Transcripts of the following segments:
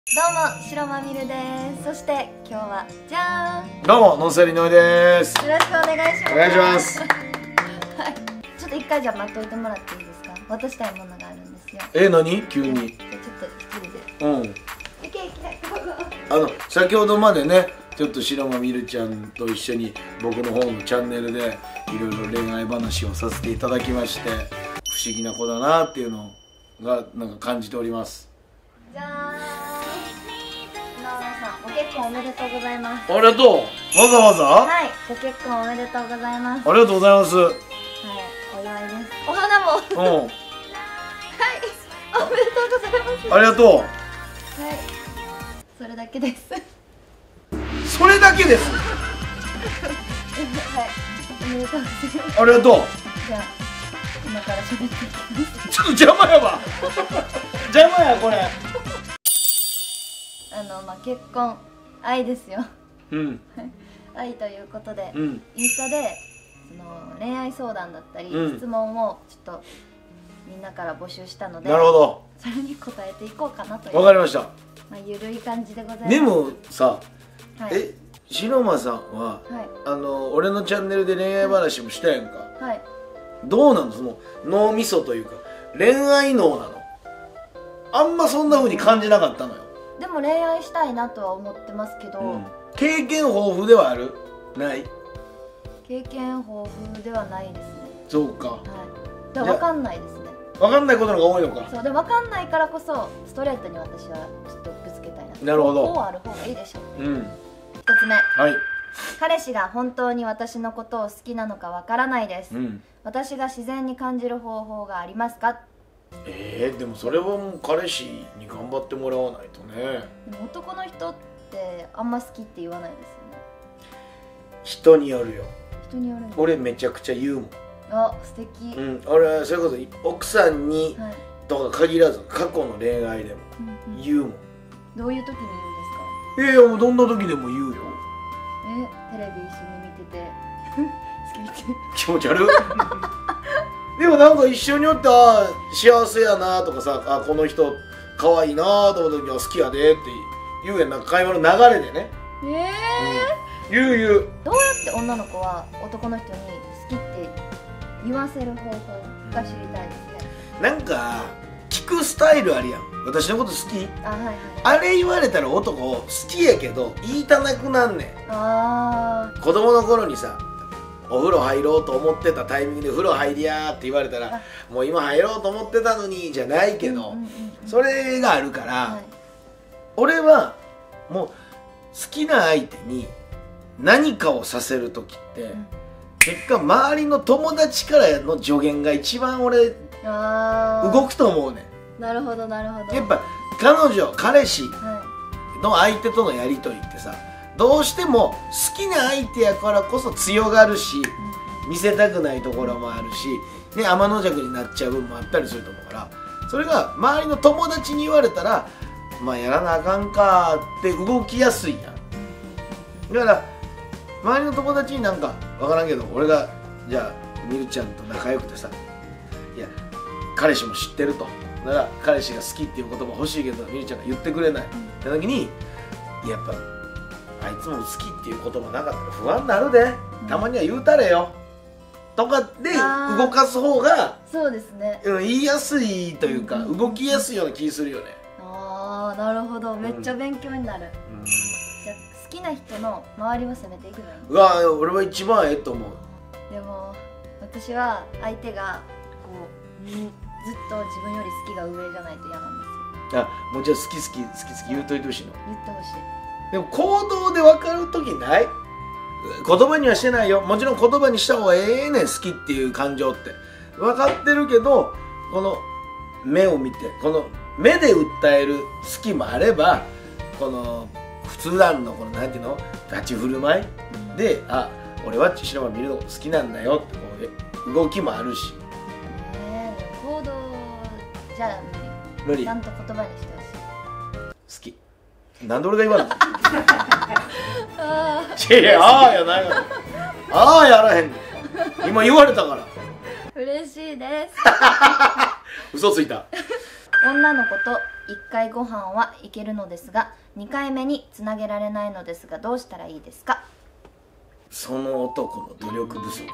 どうも、白まみるです。そして今日はじゃーん、 どうも、ノンスタイル井上です。 よろしくお願いします。 お願いします。 はい、ちょっと一回じゃあ待っといてもらっていいですか。渡したいものがあるんですよ。 何急に。 じゃあちょっと一人で。いけいけ。 先ほどまでね、ちょっと白間みるちゃんと一緒に僕の方のチャンネルでいろいろ恋愛話をさせていただきまして、不思議な子だなっていうのがなんか感じております。 じゃーん、井上さん、ご結婚おめでとうございます。 ありがとう。わざわざ。 はい、ご結婚おめでとうございます。 ありがとうございます。 はい、お祝いです。お花も。はい、おめでとうございます。 ありがとう。 はい、それだけです。 それだけです。 はい、おめでとうございます。 ありがとう。 じゃあ、今から喋っていきます。 ちょっと邪魔やわ。邪魔やこれ。 結婚、愛ですよ。 うん。 愛ということで、 うん。 インスタでその恋愛相談だったり、 うん、 質問をちょっとみんなから募集したので、 なるほど。 それに答えていこうかなという。 わかりました。 ゆるい感じでございます。 でもさ、 はい、 白間さんは、 はい、 俺のチャンネルで恋愛話もしたやんか。 はい、 どうなの、その脳みそというか恋愛脳なの。あんまそんな風に感じなかったのよ。 でも恋愛したいなとは思ってますけど、 うん、経験豊富ではある？ない？ 経験豊富ではないですね。 そうか。 はい。でも分かんないですね。 分かんないことの方が多いのか。 そうで、分かんないからこそストレートに私はちょっとぶつけたいな。 なるほど。 こうある方がいいでしょう。 うん。 一つ目。 はい。 彼氏が本当に私のことを好きなのかわからないです、うん、私が自然に感じる方法がありますか？ でもそれはもう彼氏に頑張ってもらわないとね。 でも男の人ってあんま好きって言わないですよね。 人によるよ。 人による。 俺めちゃくちゃ言うもん。 あ、素敵。 うん、俺はそれこそ奥さんに、はい、とか限らず過去の恋愛でも言うもん、 どういう時に言うんですか？ もうどんな時でも言うよ。 テレビ一緒に見てて好きって気持ち悪いでもなんか一緒におって幸せやなとかさ、この人可愛いなと思った時は好きやでって言うやん。なんか会話の流れでね。言う。 どうやって女の子は男の人に好きって言わせる方法が知りたいですね。 なんか聞くスタイルあるやん。私のこと好き？ はいはい。 あれ言われたら男好きやけど言いたなくなんねん。子供の頃にさ、お風呂入ろうと思ってたタイミングで風呂入りやーって言われたら、もう今入ろうと思ってたのにじゃないけど、それがあるから、はい、俺はもう好きな相手に何かをさせる時って、結果周りの友達からの助言が一番俺動くと思うねん。 なるほどなるほど。 やっぱ彼氏の相手とのやり取りってさ、どうしても好きな相手やからこそ強がるし、見せたくないところもあるし、ね、天の弱になっちゃう部分もあったりすると思うから、それが周りの友達に言われたら、まあやらなあかんかって動きやすいやん。だから周りの友達になんか分からんけど、俺がじゃあみるちゃんと仲良くてさ、いや彼氏も知ってると、だから彼氏が好きっていう言葉欲しいけどみるちゃんが言ってくれないって時に、やっぱあいつも好きっていう言葉なかったら不安になるで、たまには言うたれよとかで動かす方が、 そうですね、 言いやすいというか、動きやすいような気するよね。 ああ、なるほど。めっちゃ勉強になる。じゃあ好きな人の周りを攻めていくのよ。 うわ、俺は一番ええと思う。 でも私は相手がこうずっと自分より好きが上じゃないと嫌なんですよ。 もうじゃあ好き言うといてほしいの。 言ってほしい。 でも行動で分かる時ない？言葉にはしてないよ。もちろん言葉にした方がええねん、好きっていう感情って分かってるけど、この目を見て、この目で訴える好きもあれば、この普段のこのなんていうの、立ち振る舞いで、俺は白間見るの好きなんだよってこう動きもあるし。 行動じゃ無理。ちゃんと言葉にしてほしい。 好き。なんで俺が言わないの？いや、やないわ。やらへんねん。今言われたから。 嬉しいです。 嘘ついた。 女の子と 1回ご飯はいけるのですが2回目につなげられないのですがどうしたらいいですか？ その男の努力不足か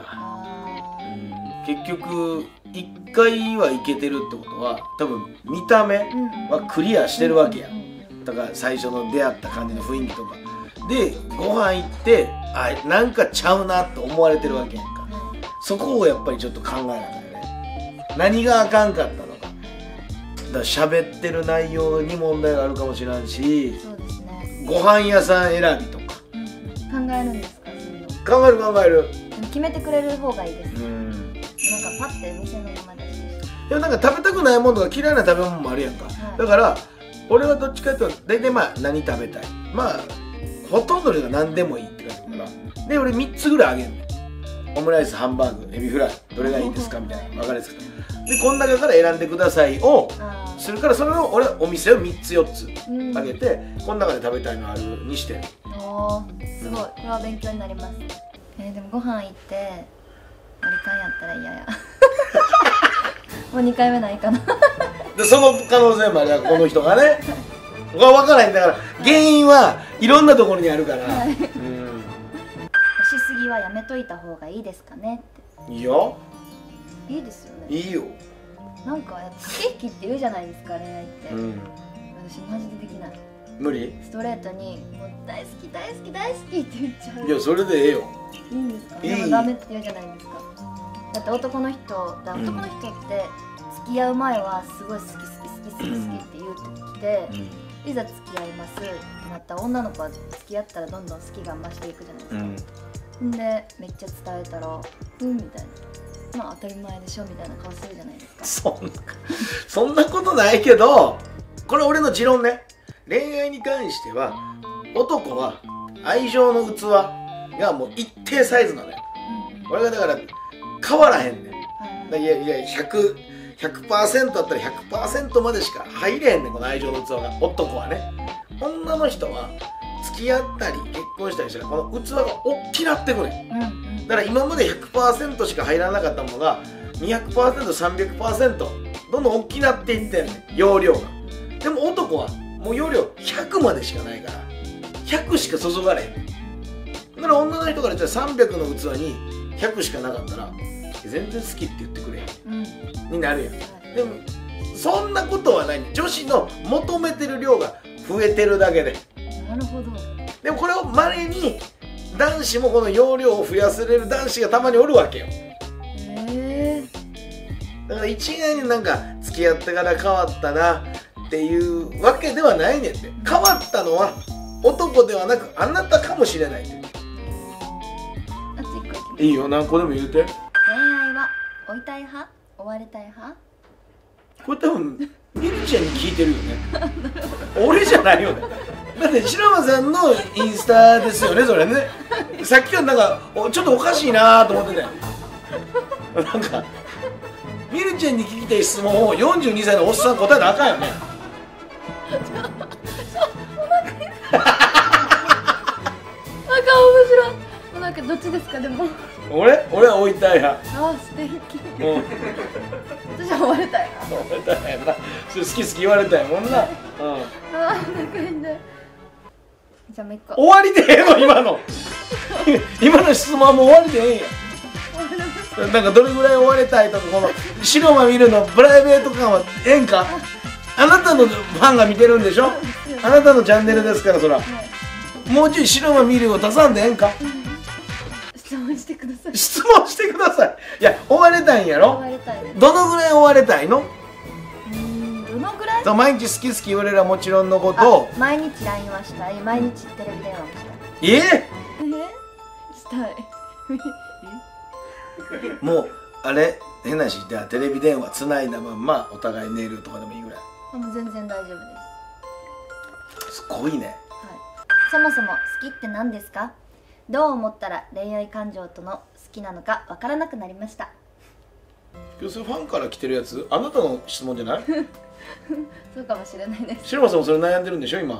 な。結局1回はいけてるってことは多分見た目はクリアしてるわけやん。だから最初の出会った感じの雰囲気とかでご飯行ってなんかちゃうなって思われてるわけやんか。そこをやっぱりちょっと考えなきゃね。何があかんかったのか。だから喋ってる内容に問題があるかもしれんし、 そうですね、 ご飯屋さん選びとか考えるんですか？そういうの考える。 決めてくれる方がいいです。なんかパッて店の名前出して、 でもなんか食べたくないものとか嫌いな食べ物もあるやんか、だから俺はどっちかっていうと大体何食べたい、ほとんどが何でもいいって感じだから、で俺3つぐらいあげるの。オムライス、ハンバーグ、エビフライどれがいいですかみたいな、分かりやすくて、でこの中から選んでくださいをするから、それを俺はお店を3つ4つあげて、この中で食べたいのあるにしてる。 おーすごい、これは勉強になります。でもご飯行って割り勘やったら嫌やもう2回目ないかなでその可能性もあるやん、この人がねこれ分からないんだから、原因はいろんなところにあるから、 押しすぎはやめといた方がいいですかねって。 いいよ。 いいですよね。 いいよ。 なんか駆け引きって言うじゃないですか、恋愛って、私マジでできない。 無理？ ストレートにもう大好き大好き大好きって言っちゃう。 いやそれでええよ。 いいんですか？でもダメって言うじゃないですか。だって男の人って付き合う前はすごい好き好き好き好き好きって言うてきて、いざ付き合いますってなったら女の子は付き合ったらどんどん好きが増していくじゃないですか。でめっちゃ伝えたらみたいな、当たり前でしょみたいな顔するじゃないですか。 そんなことないけど、これ俺の持論ね。恋愛に関しては男は愛情の器がもう一定サイズなのよ。これがだから変わらへんねん。いや 100% だったら 100% までしか入れへんねん、この愛情の器が。男はね。女の人は付き合ったり結婚したりしたらこの器が大きなってくねん。だから今まで 100% しか入らなかったものが 200%、300% どんどん大きなっていってんねん、容量が。でも男はもう容量100までしかないから100しか注がれへん。だから女の人から言ったら300の器に100しかなかったら全然好きって言ってくれへん、になるやん。でもそんなことはないねん。女子の求めてる量が増えてるだけで。 なるほど。 でもこれを稀に男子もこの容量を増やせれる男子がたまにおるわけよ。だから一概になんか付き合ってから変わったなっていうわけではないねんて。変わったのは男ではなくあなたかもしれないって。 あと1個いきます。 いいよ、何個でも言うて。 恋愛は追いたい派？追われたい派？ これ多分みるちゃんに聞いてるよね俺じゃないよね。だって白間さんのインスタですよね、それね。さっきからなんかちょっとおかしいなと思ってたよ。なんかみるちゃんに聞きたい質問を42歳のおっさん答えたらあかんよね。 なんか面白い。なんかどっちですか？でも俺は追いたい派。 素敵。私は追われたいな。 追われたいな。それ好き好き言われたいもんな。 仲いいんだよ。じゃあもう一個。 終わりでええの今の。今の質問はもう終わりでええんや。なんかどれぐらい追われたいとか、この白間見るのプライベート感はええんか。あなたのファンが見てるんでしょ。あなたのチャンネルですからそら。もうちょい白間見るを出さんでええんか。 質問してください。 質問してください。いや追われたいんやろ。 追われたいです。 どのぐらい追われたいの？ どのぐらい？ 毎日好き好き言われるはもちろんのこと。 毎日 LINE はしたい。毎日テレビ電話もしたい。したい。 もうあれ変なし、じゃあテレビ電話つないだまんまお互い寝るとかでもいいぐらい。 もう全然大丈夫です。 すごいね。 はい。そもそも好きって何ですか？どう思ったら恋愛感情との好きなのかわからなくなりました。 今日それファンから来てるやつ、あなたの質問じゃない？ そうかもしれないです。 白間さんもそれ悩んでるんでしょ今。 はい、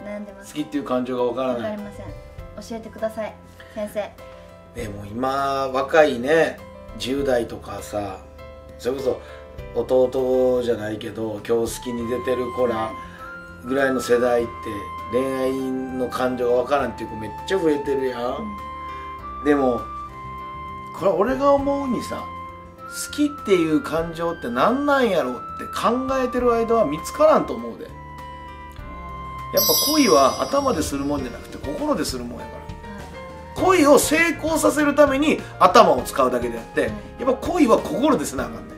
悩んでます。 好きっていう感情がわからわかない。 りません。教えてください先生。 でも今若いね10代とかさ、それこそ弟じゃないけど今日好きに出てる子らぐらいの世代って恋愛の感情が分からんっていう子めっちゃ増えてるやん、でもこれ俺が思うにさ、好きっていう感情って何なんやろって考えてる間は見つからんと思うで。やっぱ恋は頭でするもんじゃなくて心でするもんやから、恋を成功させるために頭を使うだけであって、やっぱ恋は心でせなあかんねん。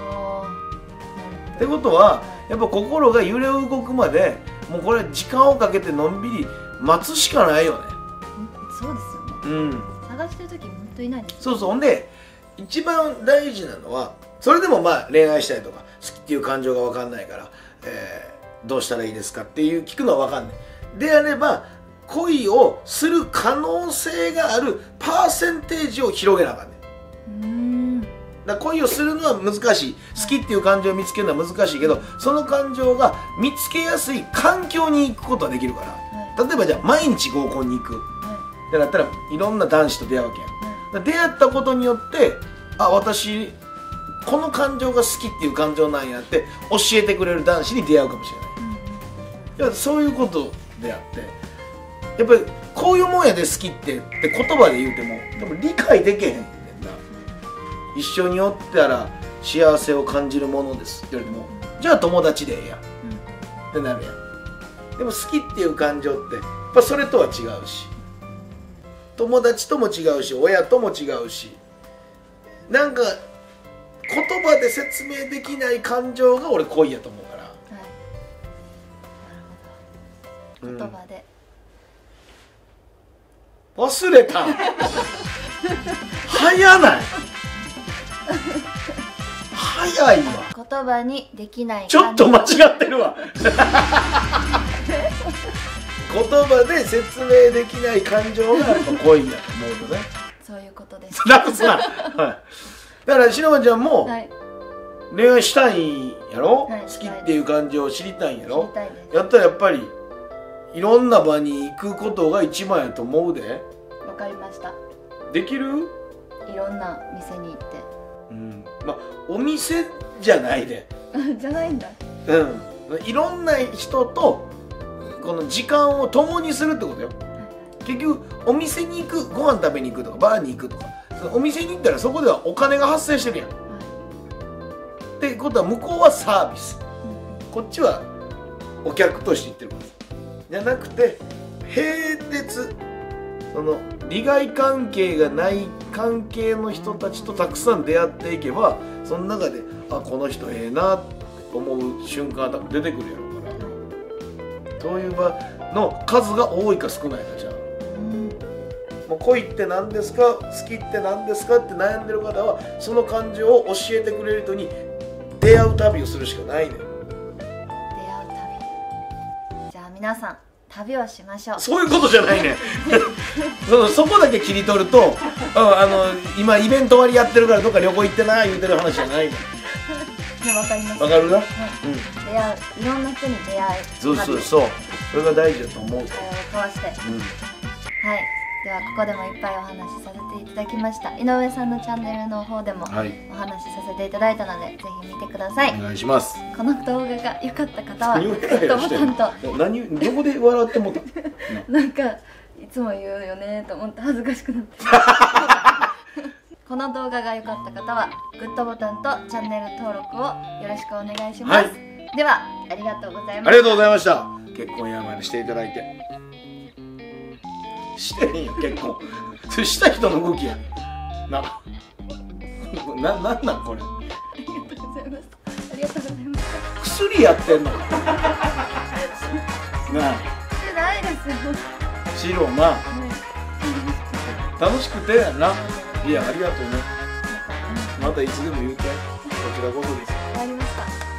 ってことはやっぱ心が揺れ動くまでもうこれ時間をかけてのんびり待つしかないよね。 そうですよね。探してる時本当いないです。 そうそう。ほんで一番大事なのは、それでもまあ恋愛したりとか好きっていう感情が分かんないから、どうしたらいいですかっていう聞くのは分かんない。であれば恋をする可能性があるパーセンテージを広げなあかんねん。だから恋をするのは難しい、好きっていう感情を見つけるのは難しいけど、その感情が見つけやすい環境に行くことはできるから、例えばじゃあ毎日合コンに行くってなったらいろんな男子と出会うわけやん。出会ったことによって、あ、私この感情が好きっていう感情なんやって教えてくれる男子に出会うかもしれない。そういうことであって、やっぱりこういうもんやで好きって言葉で言うても多分理解できへんねんな。一緒におったら幸せを感じるものですって言われても、じゃあ友達でええやん、ってなるやん。でも好きっていう感情ってやっぱそれとは違うし、友達とも違うし、親とも違うし、なんか言葉で説明できない感情が俺恋やと思うから。 なるほど。言葉で、 忘れた早ない早いわ。 言葉にできない。 ちょっと間違ってるわ言葉で説明できない感情がやっぱ恋だと思うよね。 そういうことです。 なんすな、はい、だからしのまちゃんも恋愛したいんやろ、好きっていう感情を知りたいんやろ。やったらやっぱりいろんな場に行くことが一番やと思うで。 わかりました。 できる？ いろんな店に行って、 まあお店じゃないでじゃないんだ。 いろんな人とこの時間を共にするってことよ。結局お店に行く、ご飯食べに行くとかバーに行くとか、そのお店に行ったらそこではお金が発生してるやん、ってことは向こうはサービス、こっちはお客として行ってることじゃなくて、並列、その利害関係がない関係の人たちとたくさん出会っていけば、その中であ、この人ええなって思う瞬間が多分出てくるやろうから、そういう場の数が多いか少ないかじゃん。もう恋って何ですか、好きって何ですかって悩んでる方は、その感情を教えてくれる人に出会う旅をするしかないねん。 出会う旅。じゃあ皆さん旅をしましょう。 そういうことじゃないねんそこだけ切り取ると、今イベント割やってるからどっか旅行行ってな言うてる話じゃないねん。 わかります。 わかるな、 出会う、いろんな人に出会う。 そうそれが大事だと思う。 交わして、はい。ではここでもいっぱいお話しさせていただきました。井上さんのチャンネルの方でもお話しさせていただいたので、ぜひ見てください。 お願いします。 この動画が良かった方はグッドボタンと。 どこで笑ってもたなんかいつも言うよねと思って恥ずかしくなってこの動画が良かった方はグッドボタンとチャンネル登録をよろしくお願いします、ではありがとうございました。 ありがとうございました。結婚やまでしていただいて。してへんよ結婚それした人の動きやなんなんこれ。 ありがとうございました。ありがとうございました。 薬やってんのかなあ。 してないですよ。 白な、楽しくてやな。いや、ありがとうね。またいつでも言うて。こちらこそです。 終わりました。